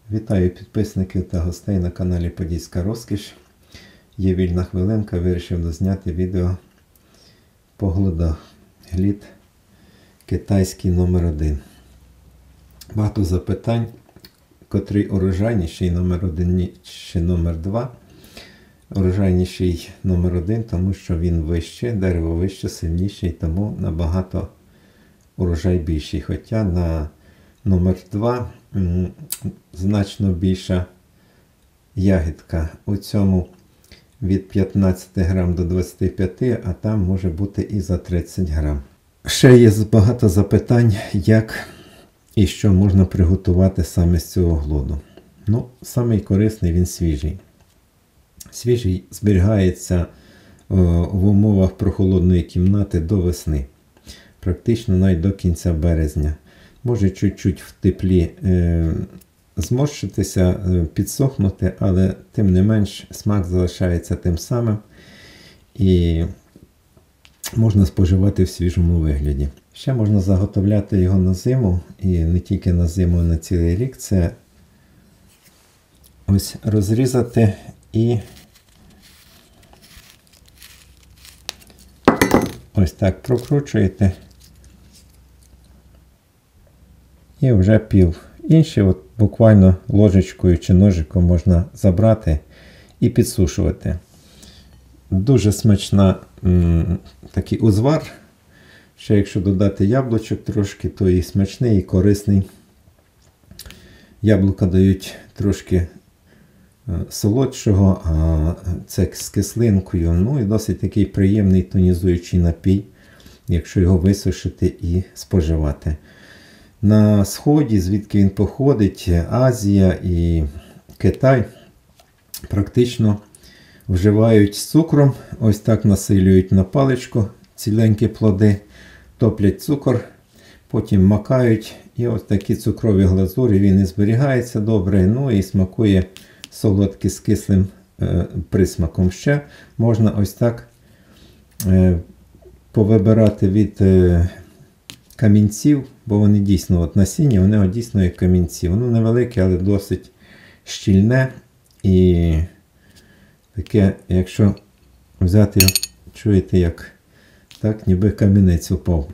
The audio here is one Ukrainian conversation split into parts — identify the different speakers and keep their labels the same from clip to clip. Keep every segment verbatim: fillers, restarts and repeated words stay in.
Speaker 1: Вітаю підписників та гостей на каналі Подільська Розкіш. Є вільна хвилинка, вирішив дозняти відео по глід китайський номер один. Багато запитань, котрий урожайніший номер один чи номер два. Урожайніший номер один, тому що він вище, дерево вище, сильніший, тому набагато урожай більший. Хоча на номер два значно більша ягідка. У цьому від п'ятнадцяти грам до двадцяти п'яти, а там може бути і за тридцять грам. Ще є багато запитань, як і що можна приготувати саме з цього глоду. Ну, самий корисний він свіжий. Свіжий зберігається в умовах прохолодної кімнати до весни. Практично навіть до кінця березня. Може чуть-чуть в теплі е, зморщитися, е, підсохнути, але тим не менш смак залишається тим самим і можна споживати в свіжому вигляді. Ще можна заготовляти його на зиму, і не тільки на зиму, а на цілий рік. Це ось розрізати і ось так прокручуєте. І вже пів. Інші от буквально ложечкою чи ножиком можна забрати і підсушувати. Дуже смачна м, такий узвар. Ще якщо додати яблучок трошки, то і смачний, і корисний. Яблука дають трошки солодшого, а це з кислинкою. Ну і досить такий приємний тонізуючий напій, якщо його висушити і споживати. На Сході, звідки він походить, Азія і Китай, практично вживають з цукром, ось так насилюють на паличку ціленькі плоди, топлять цукор, потім макають, і ось такі цукрові глазурі, він і зберігається добре, ну і смакує солодкий з кислим е, присмаком. Ще можна ось так е, повибирати від е, камінців, бо вони дійсно, от насіння, вони дійсно як камінці. Воно невелике, але досить щільне. І таке, якщо взяти його, чуєте, як так, ніби камінець упав.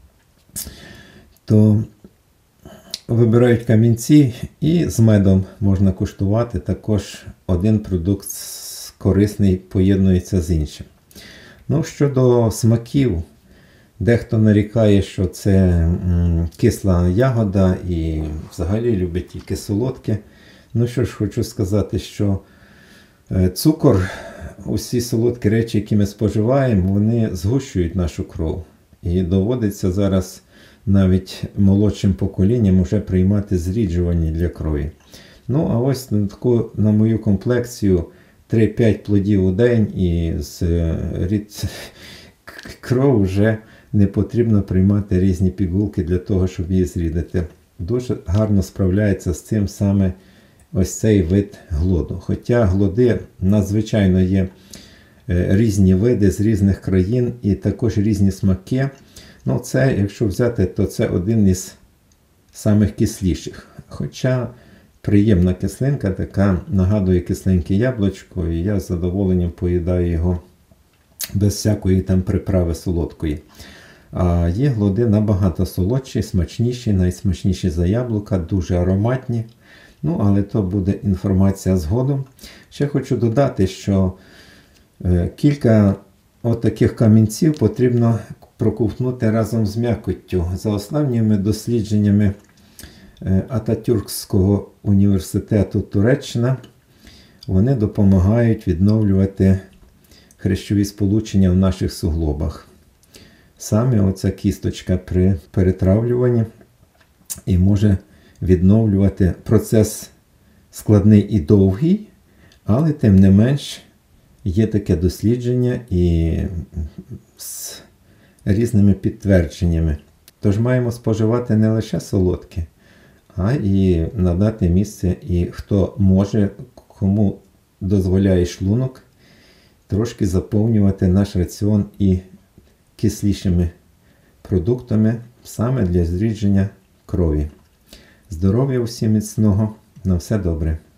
Speaker 1: То вибирають камінці і з медом можна куштувати. Також один продукт корисний поєднується з іншим. Ну, щодо смаків, дехто нарікає, що це м, кисла ягода і взагалі любить тільки солодке. Ну що ж, хочу сказати, що е, цукор, усі солодкі речі, які ми споживаємо, вони згущують нашу кров. І доводиться зараз навіть молодшим поколінням вже приймати зріджування для крові. Ну, а ось на таку, на мою комплекцію, три-п'ять плодів у день і з рід... кров вже не потрібно приймати різні пігулки для того, щоб її зрідати. Дуже гарно справляється з цим саме ось цей вид глоду. Хоча глоди надзвичайно є різні види з різних країн і також різні смаки. Ну, це, якщо взяти, то це один із самих кисліших. Хоча приємна кислинка, така нагадує кисленьке яблучко, і я з задоволенням поїдаю його без всякої там приправи солодкої. А є глоди набагато солодші, смачніші, найсмачніші за яблука, дуже ароматні. Ну, але то буде інформація згодом. Ще хочу додати, що е, кілька от таких камінців потрібно проковтнути разом з м'якоттю. За останніми дослідженнями е, Ататюркського університету Туреччина, вони допомагають відновлювати хрящові сполучення в наших суглобах. Саме оця кісточка при перетравлюванні і може відновлювати. Процес складний і довгий, але тим не менш є таке дослідження і з різними підтвердженнями. Тож маємо споживати не лише солодке, а і надати місце, і хто може, кому дозволяє шлунок, трошки заповнювати наш раціон і кислішими продуктами саме для зрідження крові. Здоров'я усім міцного! На все добре.